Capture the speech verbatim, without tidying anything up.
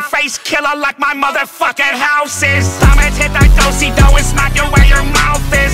face killer like my motherfucking house is. I'ma hit that do-si-do and smack you where your mouth is.